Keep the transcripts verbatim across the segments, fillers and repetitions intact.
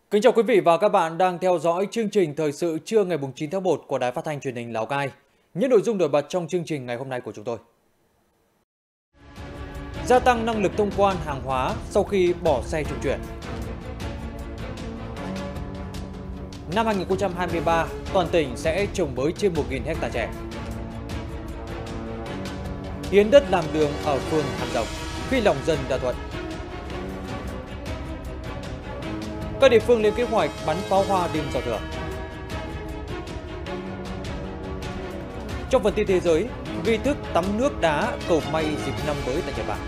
Kính chào quý vị và các bạn đang theo dõi chương trình Thời sự trưa ngày chín tháng một của Đài Phát thanh Truyền hình Lào Cai. Những nội dung nổi bật trong chương trình ngày hôm nay của chúng tôi: gia tăng năng lực thông quan hàng hóa sau khi bỏ xe trung chuyển. Năm hai nghìn không trăm hai mươi ba, toàn tỉnh sẽ trồng mới trên một nghìn ha chè. Hiến đất làm đường ở phường Hàm Rồng khi lòng dân đã thuận. Các địa phương lên kế hoạch bắn pháo hoa đêm giao thừa. Trong phần tin thế giới, nghi thức tắm nước đá cầu may dịp năm mới tại Nhật Bản.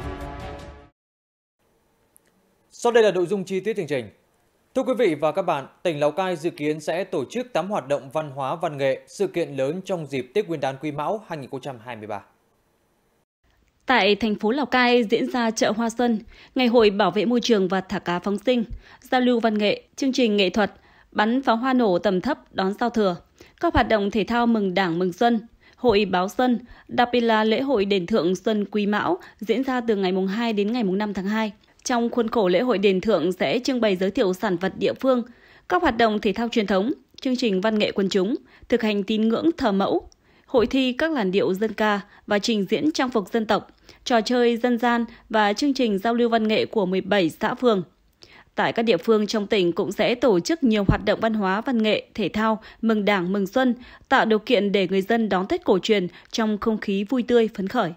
Sau đây là nội dung chi tiết chương trình. Thưa quý vị và các bạn, tỉnh Lào Cai dự kiến sẽ tổ chức tám hoạt động văn hóa văn nghệ, sự kiện lớn trong dịp Tết Nguyên đán Quý Mão hai nghìn không trăm hai mươi ba. Tại thành phố Lào Cai diễn ra chợ Hoa Xuân, ngày hội bảo vệ môi trường và thả cá phóng sinh, giao lưu văn nghệ, chương trình nghệ thuật, bắn pháo hoa nổ tầm thấp đón giao thừa, các hoạt động thể thao mừng Đảng mừng Xuân, hội báo Xuân, đặc biệt là lễ hội đền thượng Xuân Quý Mão diễn ra từ ngày hai đến ngày năm tháng hai. Trong khuôn khổ lễ hội đền thượng sẽ trưng bày giới thiệu sản vật địa phương, các hoạt động thể thao truyền thống, chương trình văn nghệ quần chúng, thực hành tín ngưỡng thờ mẫu, hội thi các làn điệu dân ca và trình diễn trang phục dân tộc, trò chơi dân gian và chương trình giao lưu văn nghệ của mười bảy xã phường. Tại các địa phương trong tỉnh cũng sẽ tổ chức nhiều hoạt động văn hóa, văn nghệ, thể thao, mừng Đảng, mừng Xuân, tạo điều kiện để người dân đón Tết cổ truyền trong không khí vui tươi, phấn khởi.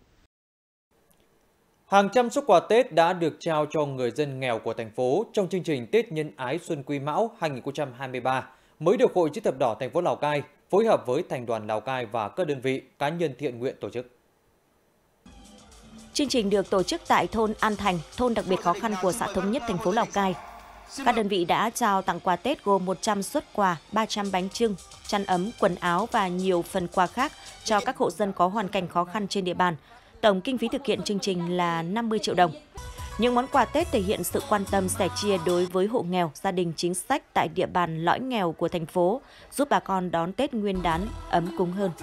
Hàng trăm suất quà Tết đã được trao cho người dân nghèo của thành phố trong chương trình Tết Nhân Ái Xuân Quý Mão hai nghìn không trăm hai mươi ba mới được Hội Chữ thập đỏ thành phố Lào Cai phối hợp với Thành đoàn Lào Cai và các đơn vị cá nhân thiện nguyện tổ chức. Chương trình được tổ chức tại thôn An Thành, thôn đặc biệt khó khăn của xã Thống Nhất, thành phố Lào Cai. Các đơn vị đã trao tặng quà Tết gồm một trăm suất quà, ba trăm bánh chưng, chăn ấm, quần áo và nhiều phần quà khác cho các hộ dân có hoàn cảnh khó khăn trên địa bàn. Tổng kinh phí thực hiện chương trình là năm mươi triệu đồng. Những món quà Tết thể hiện sự quan tâm sẻ chia đối với hộ nghèo, gia đình chính sách tại địa bàn lõi nghèo của thành phố, giúp bà con đón Tết Nguyên đán ấm cúng hơn.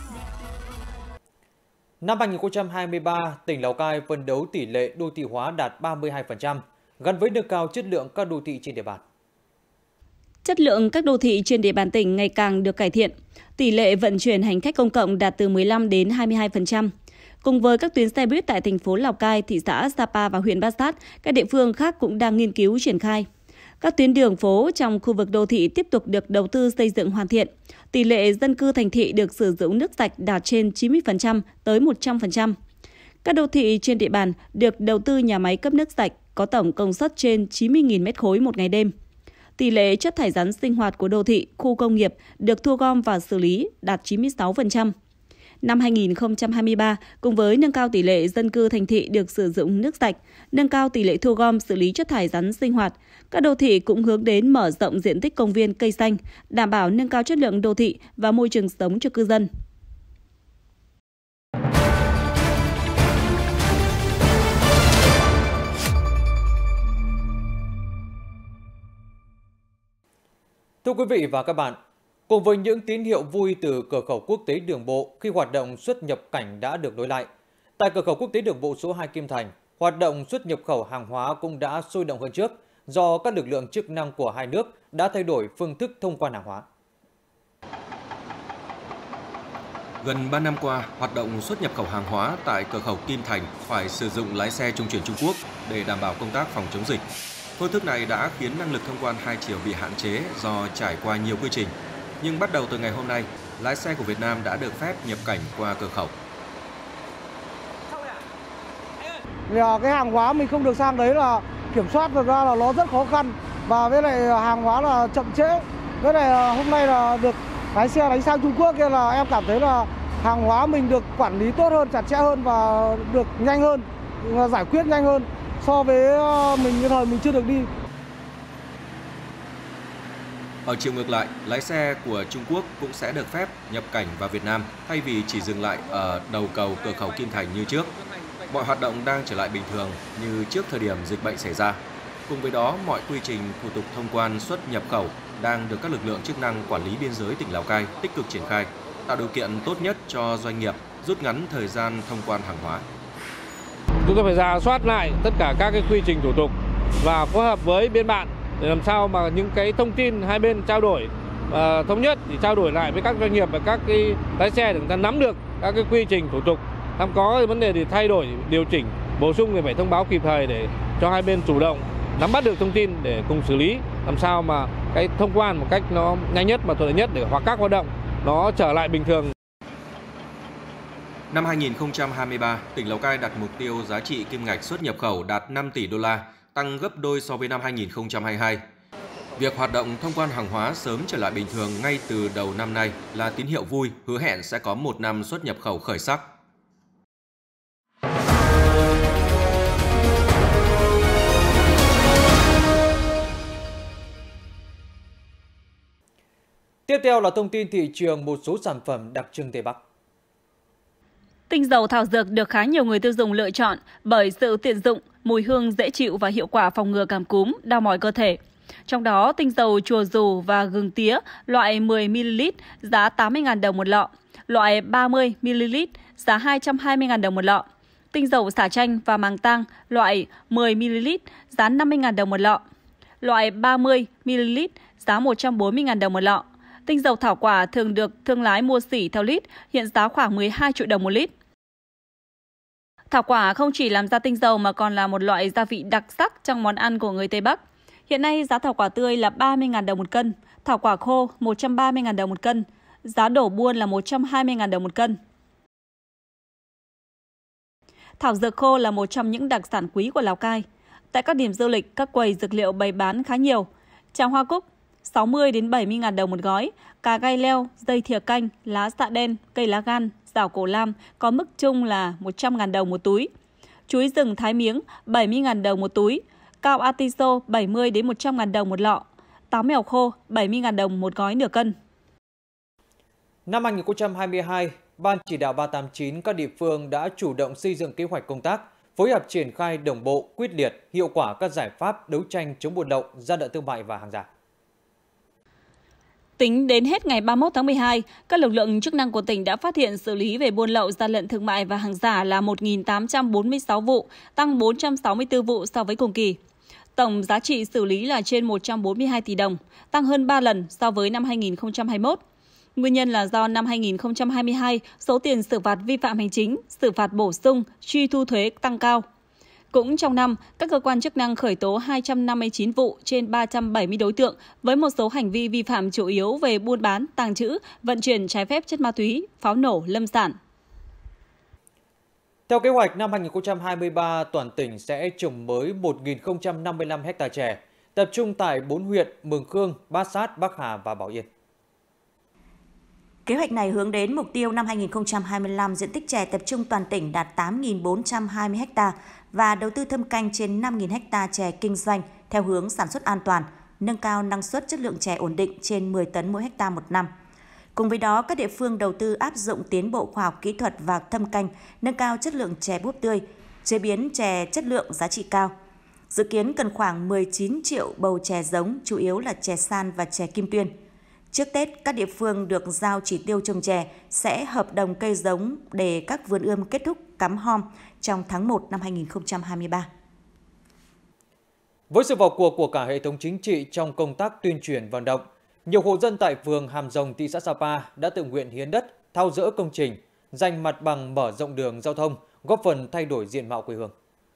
Năm hai nghìn không trăm hai mươi ba, tỉnh Lào Cai phấn đấu tỷ lệ đô thị hóa đạt ba mươi hai phần trăm, gắn với nâng cao chất lượng các đô thị trên địa bàn. Chất lượng các đô thị trên địa bàn tỉnh ngày càng được cải thiện. Tỷ lệ vận chuyển hành khách công cộng đạt từ mười lăm đến hai mươi hai phần trăm. Cùng với các tuyến xe buýt tại thành phố Lào Cai, thị xã Sapa và huyện Bát Sát, các địa phương khác cũng đang nghiên cứu triển khai. Các tuyến đường phố trong khu vực đô thị tiếp tục được đầu tư xây dựng hoàn thiện. Tỷ lệ dân cư thành thị được sử dụng nước sạch đạt trên chín mươi phần trăm tới một trăm phần trăm. Các đô thị trên địa bàn được đầu tư nhà máy cấp nước sạch có tổng công suất trên chín mươi nghìn mét khối một ngày đêm. Tỷ lệ chất thải rắn sinh hoạt của đô thị, khu công nghiệp được thu gom và xử lý đạt chín mươi sáu phần trăm. Năm hai nghìn không trăm hai mươi ba, cùng với nâng cao tỷ lệ dân cư thành thị được sử dụng nước sạch, nâng cao tỷ lệ thu gom xử lý chất thải rắn sinh hoạt, các đô thị cũng hướng đến mở rộng diện tích công viên cây xanh, đảm bảo nâng cao chất lượng đô thị và môi trường sống cho cư dân. Thưa quý vị và các bạn, cùng với những tín hiệu vui từ cửa khẩu quốc tế đường bộ khi hoạt động xuất nhập cảnh đã được nối lại, tại cửa khẩu quốc tế đường bộ số hai Kim Thành, hoạt động xuất nhập khẩu hàng hóa cũng đã sôi động hơn trước do các lực lượng chức năng của hai nước đã thay đổi phương thức thông quan hàng hóa. Gần ba năm qua, hoạt động xuất nhập khẩu hàng hóa tại cửa khẩu Kim Thành phải sử dụng lái xe trung chuyển Trung Quốc để đảm bảo công tác phòng chống dịch. Phương thức này đã khiến năng lực thông quan hai chiều bị hạn chế do trải qua nhiều quy trình. Nhưng bắt đầu từ ngày hôm nay, lái xe của Việt Nam đã được phép nhập cảnh qua cửa khẩu. Cái hàng hóa mình không được sang đấy là kiểm soát thực ra là nó rất khó khăn và với lại hàng hóa là chậm trễ. Với lại hôm nay là được lái xe đánh sang Trung Quốc kia là em cảm thấy là hàng hóa mình được quản lý tốt hơn, chặt chẽ hơn và được nhanh hơn, giải quyết nhanh hơn so với mình cái thời mình chưa được đi. Ở chiều ngược lại, lái xe của Trung Quốc cũng sẽ được phép nhập cảnh vào Việt Nam thay vì chỉ dừng lại ở đầu cầu cửa khẩu Kim Thành như trước. Mọi hoạt động đang trở lại bình thường như trước thời điểm dịch bệnh xảy ra. Cùng với đó, mọi quy trình thủ tục thông quan xuất nhập khẩu đang được các lực lượng chức năng quản lý biên giới tỉnh Lào Cai tích cực triển khai, tạo điều kiện tốt nhất cho doanh nghiệp, rút ngắn thời gian thông quan hàng hóa. Chúng tôi phải rà soát lại tất cả các cái quy trình thủ tục và phối hợp với biên bản để làm sao mà những cái thông tin hai bên trao đổi và thống nhất thì trao đổi lại với các doanh nghiệp và các cái lái xe để người ta nắm được các cái quy trình thủ tục. Tham có cái vấn đề thì thay đổi, điều chỉnh, bổ sung thì phải thông báo kịp thời để cho hai bên chủ động nắm bắt được thông tin để cùng xử lý, làm sao mà cái thông quan một cách nó nhanh nhất mà thuận lợi nhất để hoặc các hoạt động nó trở lại bình thường. Năm hai nghìn không trăm hai mươi ba, tỉnh Lào Cai đặt mục tiêu giá trị kim ngạch xuất nhập khẩu đạt năm tỷ đô la, tăng gấp đôi so với năm hai nghìn không trăm hai mươi hai. Việc hoạt động thông quan hàng hóa sớm trở lại bình thường ngay từ đầu năm nay là tín hiệu vui, hứa hẹn sẽ có một năm xuất nhập khẩu khởi sắc. Tiếp theo là thông tin thị trường một số sản phẩm đặc trưng Tây Bắc. Tinh dầu thảo dược được khá nhiều người tiêu dùng lựa chọn bởi sự tiện dụng, mùi hương dễ chịu và hiệu quả phòng ngừa cảm cúm, đau mỏi cơ thể. Trong đó, tinh dầu chùa dù và gừng tía loại mười mi li lít giá tám mươi nghìn đồng một lọ, loại ba mươi mi li lít giá hai trăm hai mươi nghìn đồng một lọ. Tinh dầu xả chanh và màng tang loại mười mi li lít giá năm mươi nghìn đồng một lọ, loại ba mươi mi li lít giá một trăm bốn mươi nghìn đồng một lọ. Tinh dầu thảo quả thường được thương lái mua sỉ theo lít, hiện giá khoảng mười hai triệu đồng một lít. Thảo quả không chỉ làm ra tinh dầu mà còn là một loại gia vị đặc sắc trong món ăn của người Tây Bắc. Hiện nay giá thảo quả tươi là ba mươi nghìn đồng một cân, thảo quả khô một trăm ba mươi nghìn đồng một cân, giá đổ buôn là một trăm hai mươi nghìn đồng một cân. Thảo dược khô là một trong những đặc sản quý của Lào Cai. Tại các điểm du lịch, các quầy dược liệu bày bán khá nhiều. Tràng hoa cúc sáu mươi đến bảy mươi nghìn đồng một gói, cà gai leo, dây thìa canh, lá xạ đen, cây lá gan, rào cổ lam có mức chung là một trăm nghìn đồng một túi. Chuối rừng thái miếng bảy mươi nghìn đồng một túi, cao atiso bảy mươi đến một trăm nghìn đồng một lọ, táo mèo khô bảy mươi nghìn đồng một gói nửa cân. Năm hai nghìn không trăm hai mươi hai, Ban chỉ đạo ba tám chín các địa phương đã chủ động xây dựng kế hoạch công tác, phối hợp triển khai đồng bộ, quyết liệt, hiệu quả các giải pháp đấu tranh chống buôn lậu, gian lận thương mại và hàng giả. Tính đến hết ngày ba mươi mốt tháng mười hai, các lực lượng chức năng của tỉnh đã phát hiện xử lý về buôn lậu, gian lận thương mại và hàng giả là một nghìn tám trăm bốn mươi sáu vụ, tăng bốn trăm sáu mươi tư vụ so với cùng kỳ. Tổng giá trị xử lý là trên một trăm bốn mươi hai tỷ đồng, tăng hơn ba lần so với năm hai nghìn không trăm hai mươi mốt. Nguyên nhân là do năm hai nghìn không trăm hai mươi hai, số tiền xử phạt vi phạm hành chính, xử phạt bổ sung, truy thu thuế tăng cao. Cũng trong năm, các cơ quan chức năng khởi tố hai trăm năm mươi chín vụ trên ba trăm bảy mươi đối tượng với một số hành vi vi phạm chủ yếu về buôn bán, tàng trữ, vận chuyển trái phép chất ma túy, pháo nổ, lâm sản. Theo kế hoạch, năm hai nghìn không trăm hai mươi ba, toàn tỉnh sẽ trồng mới một nghìn không trăm năm mươi lăm ha chè, tập trung tại bốn huyện Mường Khương, Bát Sát, Bắc Hà và Bảo Yên. Kế hoạch này hướng đến mục tiêu năm hai nghìn không trăm hai mươi lăm diện tích chè tập trung toàn tỉnh đạt tám nghìn bốn trăm hai mươi ha và đầu tư thâm canh trên năm nghìn ha chè kinh doanh theo hướng sản xuất an toàn, nâng cao năng suất chất lượng chè ổn định trên mười tấn mỗi ha một năm. Cùng với đó, các địa phương đầu tư áp dụng tiến bộ khoa học kỹ thuật và thâm canh, nâng cao chất lượng chè búp tươi, chế biến chè chất lượng giá trị cao. Dự kiến cần khoảng mười chín triệu bầu chè giống, chủ yếu là chè san và chè kim tuyên. Trước Tết, các địa phương được giao chỉ tiêu trồng chè sẽ hợp đồng cây giống để các vườn ươm kết thúc cắm hom trong tháng một năm hai nghìn không trăm hai mươi ba. Với sự vào cuộc của cả hệ thống chính trị trong công tác tuyên truyền vận động, nhiều hộ dân tại phường Hàm Rồng, thị xã Sapa đã tự nguyện hiến đất, tháo dỡ công trình, dành mặt bằng mở rộng đường giao thông, góp phần thay đổi diện mạo quê hương.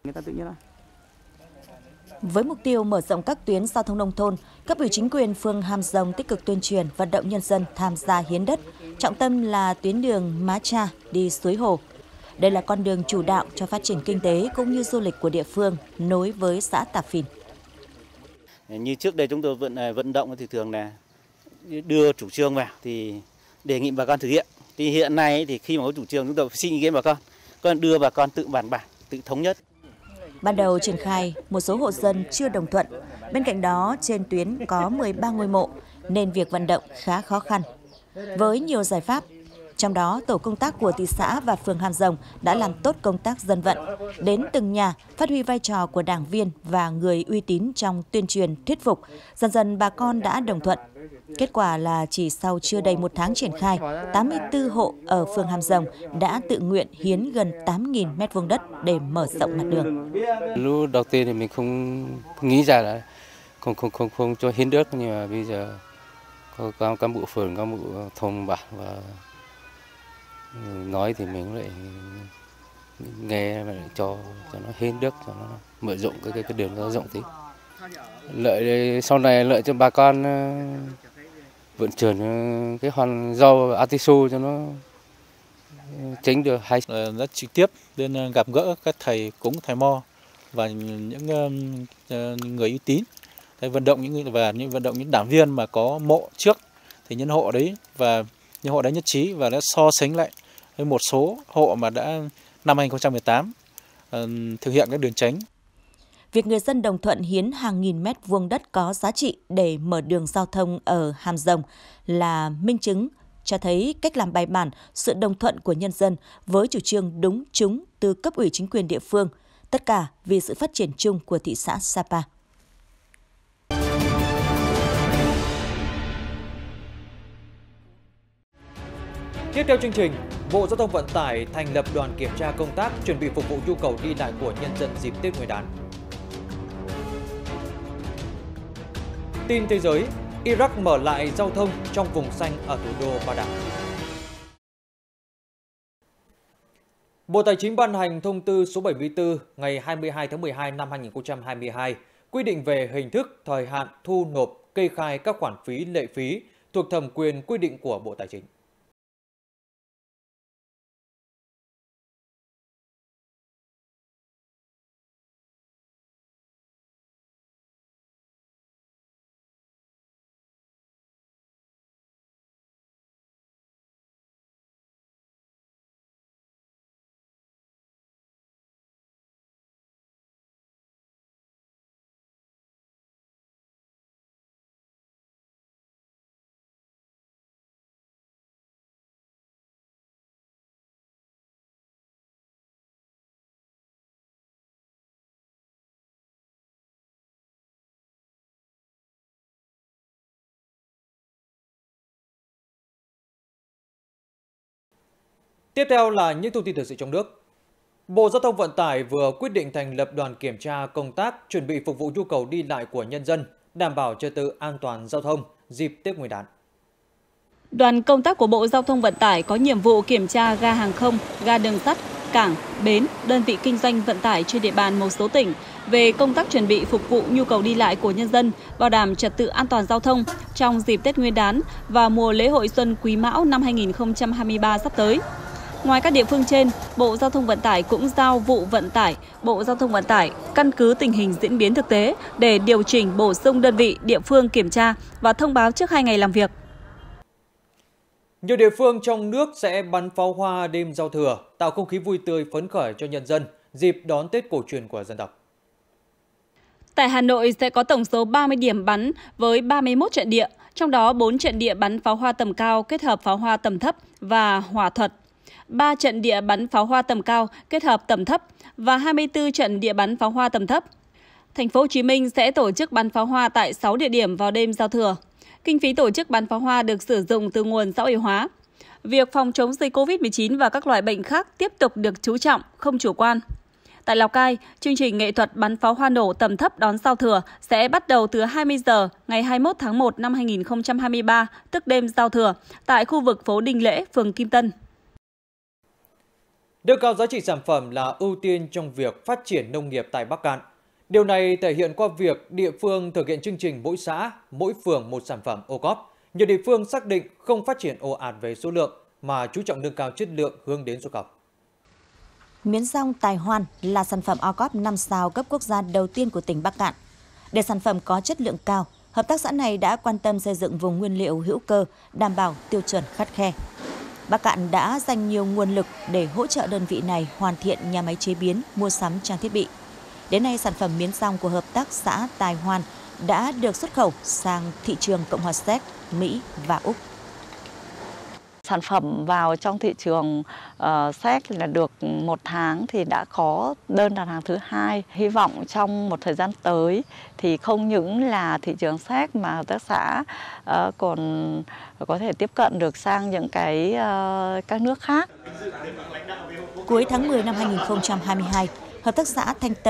Với mục tiêu mở rộng các tuyến giao thông nông thôn, cấp ủy chính quyền phường Hàm Rồng tích cực tuyên truyền vận động nhân dân tham gia hiến đất, trọng tâm là tuyến đường Má Cha đi Suối Hồ. Đây là con đường chủ đạo cho phát triển kinh tế cũng như du lịch của địa phương nối với xã Tà Phìn. Như trước đây chúng tôi vận vận động thì thường là đưa chủ trương vào thì đề nghị bà con thực hiện. Thì hiện nay thì khi mà có chủ trương chúng tôi xin ý kiến bà con, còn đưa bà con tự bàn bạc, tự thống nhất. Ban đầu triển khai, một số hộ dân chưa đồng thuận. Bên cạnh đó, trên tuyến có mười ba ngôi mộ, nên việc vận động khá khó khăn. Với nhiều giải pháp, trong đó tổ công tác của thị xã và phường Hàm Rồng đã làm tốt công tác dân vận, đến từng nhà, phát huy vai trò của đảng viên và người uy tín trong tuyên truyền thuyết phục. Dần dần bà con đã đồng thuận. Kết quả là chỉ sau chưa đầy một tháng triển khai, tám mươi tư hộ ở phường Hàm Rồng đã tự nguyện hiến gần tám nghìn mét vuông đất để mở rộng mặt đường. Lúc đầu tiên thì mình không nghĩ ra là không không không không cho hiến đất, nhưng mà bây giờ có cán, cán bộ phường, cán bộ thôn bản và nói thì mình lại nghe mà lại cho cho nó hiến đất, cho nó mở rộng cái cái, cái đường nó rộng tí. Lợi sau này lợi cho bà con vận chuyển cái hoàn rau atiso cho nó tránh được hay. Đã trực tiếp đến gặp gỡ các thầy cúng, thầy mo và những người uy tín, để vận động những và những vận động những đảng viên mà có mộ trước thì những hộ đấy và những hộ đấy nhất trí và đã so sánh lại với một số hộ mà đã năm hai nghìn không trăm mười tám uh, thực hiện các đường tránh. Việc người dân đồng thuận hiến hàng nghìn mét vuông đất có giá trị để mở đường giao thông ở Hàm Rồng là minh chứng cho thấy cách làm bài bản, sự đồng thuận của nhân dân với chủ trương đúng trúng từ cấp ủy chính quyền địa phương, tất cả vì sự phát triển chung của thị xã Sapa. Tiếp theo chương trình, Bộ Giao thông Vận tải thành lập đoàn kiểm tra công tác chuẩn bị phục vụ nhu cầu đi lại của nhân dân dịp Tết Nguyên đán. Tin thế giới, Iraq mở lại giao thông trong vùng xanh ở thủ đô Baghdad. Bộ Tài chính ban hành thông tư số bảy mươi tư ngày hai mươi hai tháng mười hai năm hai nghìn không trăm hai mươi hai quy định về hình thức, thời hạn thu nộp, kê khai các khoản phí, lệ phí thuộc thẩm quyền quy định của Bộ Tài chính. Tiếp theo là những thông tin thời sự trong nước. Bộ Giao thông Vận tải vừa quyết định thành lập đoàn kiểm tra công tác chuẩn bị phục vụ nhu cầu đi lại của nhân dân, đảm bảo trật tự an toàn giao thông dịp Tết Nguyên đán. Đoàn công tác của Bộ Giao thông Vận tải có nhiệm vụ kiểm tra ga hàng không, ga đường sắt, cảng, bến, đơn vị kinh doanh vận tải trên địa bàn một số tỉnh về công tác chuẩn bị phục vụ nhu cầu đi lại của nhân dân, bảo đảm trật tự an toàn giao thông trong dịp Tết Nguyên đán và mùa lễ hội Xuân Quý Mão năm hai nghìn không trăm hai mươi ba sắp tới. Ngoài các địa phương trên, Bộ Giao thông Vận tải cũng giao vụ vận tải, Bộ Giao thông Vận tải căn cứ tình hình diễn biến thực tế để điều chỉnh bổ sung đơn vị địa phương kiểm tra và thông báo trước hai ngày làm việc. Nhiều địa phương trong nước sẽ bắn pháo hoa đêm giao thừa, tạo không khí vui tươi phấn khởi cho nhân dân dịp đón Tết cổ truyền của dân tộc. Tại Hà Nội sẽ có tổng số ba mươi điểm bắn với ba mươi mốt trận địa, trong đó bốn trận địa bắn pháo hoa tầm cao kết hợp pháo hoa tầm thấp và hỏa thuật, ba trận địa bắn pháo hoa tầm cao kết hợp tầm thấp và hai mươi tư trận địa bắn pháo hoa tầm thấp. Thành phố Hồ Chí Minh sẽ tổ chức bắn pháo hoa tại sáu địa điểm vào đêm giao thừa. Kinh phí tổ chức bắn pháo hoa được sử dụng từ nguồn xã hội hóa. Việc phòng chống dịch Covid mười chín và các loại bệnh khác tiếp tục được chú trọng, không chủ quan. Tại Lào Cai, chương trình nghệ thuật bắn pháo hoa nổ tầm thấp đón giao thừa sẽ bắt đầu từ hai mươi giờ ngày hai mươi mốt tháng một năm hai nghìn không trăm hai mươi ba, tức đêm giao thừa, tại khu vực phố Đinh Lễ, phường Kim Tân. Nâng cao giá trị sản phẩm là ưu tiên trong việc phát triển nông nghiệp tại Bắc Cạn. Điều này thể hiện qua việc địa phương thực hiện chương trình mỗi xã, mỗi phường một sản phẩm ô cóp. Nhiều địa phương xác định không phát triển ồ ạt về số lượng mà chú trọng nâng cao chất lượng hướng đến xuất khẩu. Miến rong Tài Hoan là sản phẩm ô cóp năm sao cấp quốc gia đầu tiên của tỉnh Bắc Cạn. Để sản phẩm có chất lượng cao, hợp tác xã này đã quan tâm xây dựng vùng nguyên liệu hữu cơ, đảm bảo tiêu chuẩn khắt khe. Bắc Cạn đã dành nhiều nguồn lực để hỗ trợ đơn vị này hoàn thiện nhà máy chế biến, mua sắm trang thiết bị. Đến nay, sản phẩm miến rong của hợp tác xã Tài Hoan đã được xuất khẩu sang thị trường Cộng hòa Séc, Mỹ và Úc. Sản phẩm vào trong thị trường uh, Séc là được một tháng thì đã có đơn đặt hàng thứ hai. Hy vọng trong một thời gian tới thì không những là thị trường Séc mà hợp tác xã uh, còn có thể tiếp cận được sang những cái uh, các nước khác. Cuối tháng mười năm hai nghìn không trăm hai mươi hai, hợp tác xã Thanh Tâm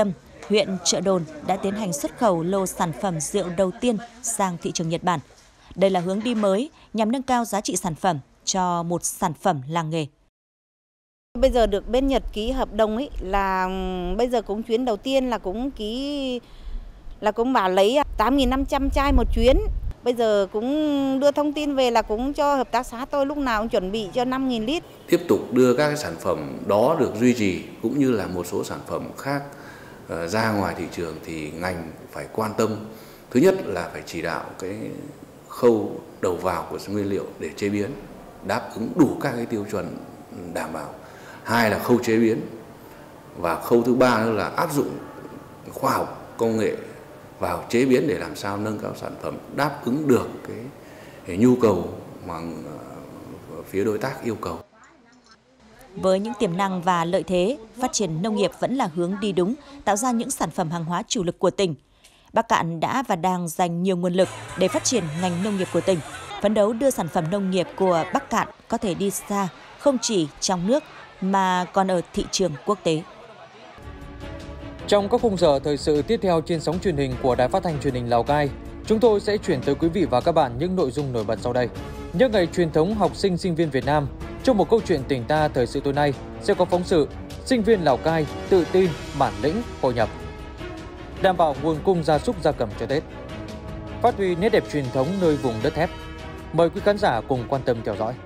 huyện Chợ Đồn đã tiến hành xuất khẩu lô sản phẩm rượu đầu tiên sang thị trường Nhật Bản. Đây là hướng đi mới nhằm nâng cao giá trị sản phẩm cho một sản phẩm làng nghề. Bây giờ được bên Nhật ký hợp đồng ấy là bây giờ cũng chuyến đầu tiên là cũng ký là cũng bảo lấy tám nghìn năm trăm chai một chuyến. Bây giờ cũng đưa thông tin về là cũng cho hợp tác xã tôi lúc nào cũng chuẩn bị cho năm nghìn lít. Tiếp tục đưa các cái sản phẩm đó được duy trì cũng như là một số sản phẩm khác ra ngoài thị trường thì ngành phải quan tâm. Thứ nhất là phải chỉ đạo cái khâu đầu vào của nguyên liệu để chế biến đáp ứng đủ các cái tiêu chuẩn đảm bảo. Hai là khâu chế biến và khâu thứ ba nữa là áp dụng khoa học công nghệ vào chế biến để làm sao nâng cao sản phẩm đáp ứng được cái, cái nhu cầu mà phía đối tác yêu cầu. Với những tiềm năng và lợi thế, phát triển nông nghiệp vẫn là hướng đi đúng, tạo ra những sản phẩm hàng hóa chủ lực của tỉnh. Bắc Kạn đã và đang dành nhiều nguồn lực để phát triển ngành nông nghiệp của tỉnh, phấn đấu đưa sản phẩm nông nghiệp của Bắc Kạn có thể đi xa, không chỉ trong nước mà còn ở thị trường quốc tế. Trong các khung giờ thời sự tiếp theo trên sóng truyền hình của Đài Phát thanh Truyền hình Lào Cai, chúng tôi sẽ chuyển tới quý vị và các bạn những nội dung nổi bật sau đây. Nhân ngày truyền thống học sinh sinh viên Việt Nam, trong một câu chuyện tỉnh ta thời sự tối nay sẽ có phóng sự sinh viên Lào Cai tự tin, bản lĩnh, hội nhập. Đảm bảo nguồn cung gia súc gia cầm cho Tết. Phát huy nét đẹp truyền thống nơi vùng đất thép. Mời quý khán giả cùng quan tâm theo dõi.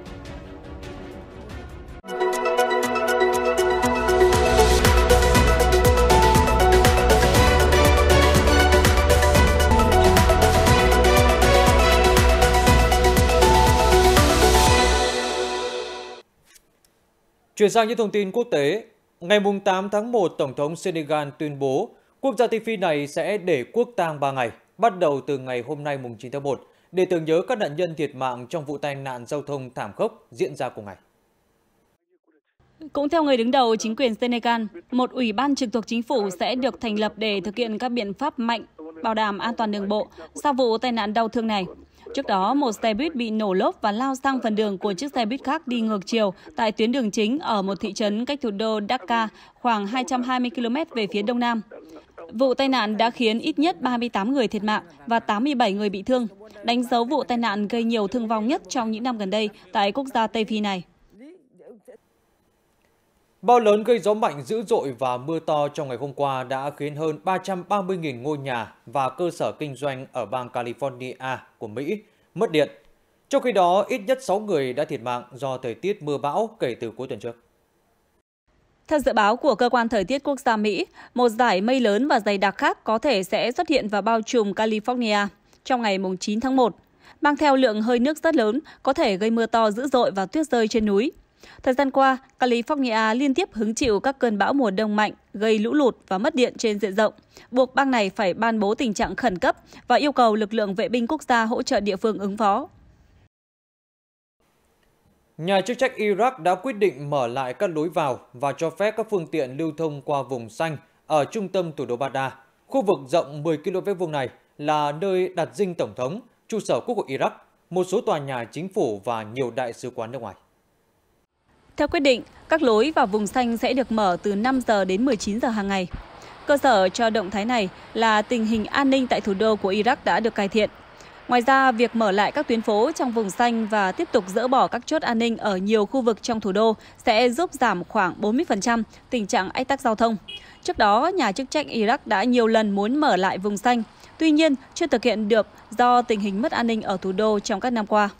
Chuyển sang những thông tin quốc tế, ngày tám tháng một, Tổng thống Senegal tuyên bố quốc gia Tây Phi này sẽ để quốc tang ba ngày, bắt đầu từ ngày hôm nay chín tháng một, để tưởng nhớ các nạn nhân thiệt mạng trong vụ tai nạn giao thông thảm khốc diễn ra cùng ngày. Cũng theo người đứng đầu chính quyền Senegal, một ủy ban trực thuộc chính phủ sẽ được thành lập để thực hiện các biện pháp mạnh, bảo đảm an toàn đường bộ sau vụ tai nạn đau thương này. Trước đó, một xe buýt bị nổ lốp và lao sang phần đường của chiếc xe buýt khác đi ngược chiều tại tuyến đường chính ở một thị trấn cách thủ đô Dakar khoảng hai trăm hai mươi ki lô mét về phía đông nam. Vụ tai nạn đã khiến ít nhất ba mươi tám người thiệt mạng và tám mươi bảy người bị thương, đánh dấu vụ tai nạn gây nhiều thương vong nhất trong những năm gần đây tại quốc gia Tây Phi này. Bão lớn gây gió mạnh dữ dội và mưa to trong ngày hôm qua đã khiến hơn ba trăm ba mươi nghìn ngôi nhà và cơ sở kinh doanh ở bang California của Mỹ mất điện. Trong khi đó, ít nhất sáu người đã thiệt mạng do thời tiết mưa bão kể từ cuối tuần trước. Theo dự báo của Cơ quan Thời tiết Quốc gia Mỹ, một dải mây lớn và dày đặc khác có thể sẽ xuất hiện và bao trùm California trong ngày chín tháng một, mang theo lượng hơi nước rất lớn, có thể gây mưa to dữ dội và tuyết rơi trên núi. Thời gian qua, California liên tiếp hứng chịu các cơn bão mùa đông mạnh, gây lũ lụt và mất điện trên diện rộng, buộc bang này phải ban bố tình trạng khẩn cấp và yêu cầu lực lượng vệ binh quốc gia hỗ trợ địa phương ứng phó. Nhà chức trách Iraq đã quyết định mở lại các lối vào và cho phép các phương tiện lưu thông qua vùng xanh ở trung tâm thủ đô Baghdad. Khu vực rộng mười ki lô mét vuông này là nơi đặt dinh tổng thống, trụ sở Quốc hội Iraq, một số tòa nhà chính phủ và nhiều đại sứ quán nước ngoài. Theo quyết định, các lối vào vùng xanh sẽ được mở từ năm giờ đến mười chín giờ hàng ngày. Cơ sở cho động thái này là tình hình an ninh tại thủ đô của Iraq đã được cải thiện. Ngoài ra, việc mở lại các tuyến phố trong vùng xanh và tiếp tục dỡ bỏ các chốt an ninh ở nhiều khu vực trong thủ đô sẽ giúp giảm khoảng bốn mươi phần trăm tình trạng ách tắc giao thông. Trước đó, nhà chức trách Iraq đã nhiều lần muốn mở lại vùng xanh, tuy nhiên chưa thực hiện được do tình hình mất an ninh ở thủ đô trong các năm qua.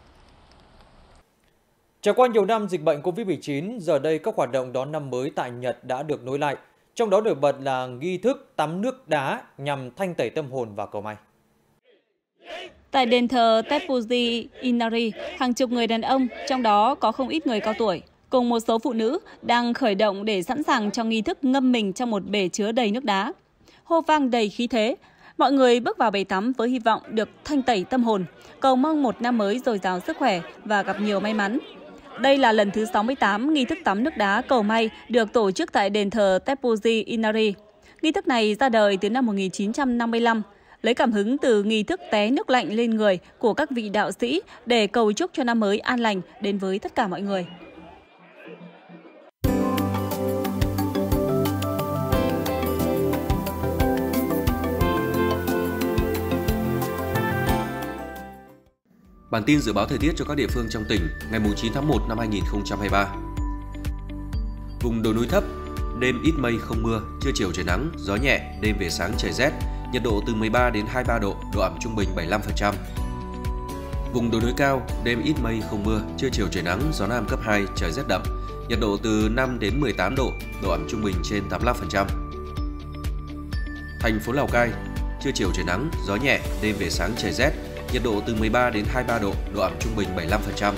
Trải qua nhiều năm dịch bệnh Covid mười chín, giờ đây các hoạt động đón năm mới tại Nhật đã được nối lại. Trong đó nổi bật là nghi thức tắm nước đá nhằm thanh tẩy tâm hồn và cầu may. Tại đền thờ Teppuji Inari, hàng chục người đàn ông, trong đó có không ít người cao tuổi, cùng một số phụ nữ đang khởi động để sẵn sàng cho nghi thức ngâm mình trong một bể chứa đầy nước đá. Hô vang đầy khí thế, mọi người bước vào bể tắm với hy vọng được thanh tẩy tâm hồn, cầu mong một năm mới dồi dào sức khỏe và gặp nhiều may mắn. Đây là lần thứ sáu mươi tám nghi thức tắm nước đá cầu may được tổ chức tại đền thờ Teppuji Inari. Nghi thức này ra đời từ năm một nghìn chín trăm năm mươi lăm, lấy cảm hứng từ nghi thức té nước lạnh lên người của các vị đạo sĩ để cầu chúc cho năm mới an lành đến với tất cả mọi người. Bản tin dự báo thời tiết cho các địa phương trong tỉnh ngày chín tháng một năm hai nghìn không trăm hai mươi ba. Vùng đồi núi thấp, đêm ít mây không mưa, trưa chiều trời nắng, gió nhẹ, đêm về sáng trời rét, nhiệt độ từ mười ba đến hai mươi ba độ, độ ẩm trung bình bảy mươi lăm phần trăm. Vùng đồi núi cao, đêm ít mây không mưa, trưa chiều trời nắng, gió nam cấp hai, trời rét đậm, nhiệt độ từ năm đến mười tám độ, độ ẩm trung bình trên tám mươi lăm phần trăm. Thành phố Lào Cai, trưa chiều trời nắng, gió nhẹ, đêm về sáng trời rét, nhiệt độ từ mười ba đến hai mươi ba độ, độ ẩm trung bình bảy mươi lăm phần trăm.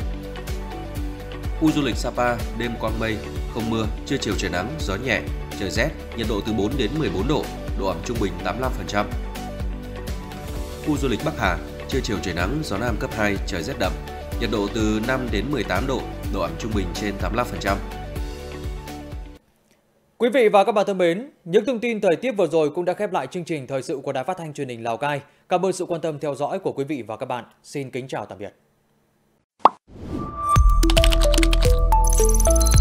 Khu du lịch Sapa, đêm quang mây, không mưa, trưa chiều trời nắng, gió nhẹ, trời rét, nhiệt độ từ bốn đến mười bốn độ, độ ẩm trung bình tám mươi lăm phần trăm. Khu du lịch Bắc Hà, trưa chiều trời nắng, gió nam cấp hai, trời rét đậm, nhiệt độ từ năm đến mười tám độ, độ ẩm trung bình trên tám mươi lăm phần trăm. Quý vị và các bạn thân mến, những thông tin thời tiết vừa rồi cũng đã khép lại chương trình thời sự của Đài Phát thanh Truyền hình Lào Cai. Cảm ơn sự quan tâm theo dõi của quý vị và các bạn. Xin kính chào tạm biệt.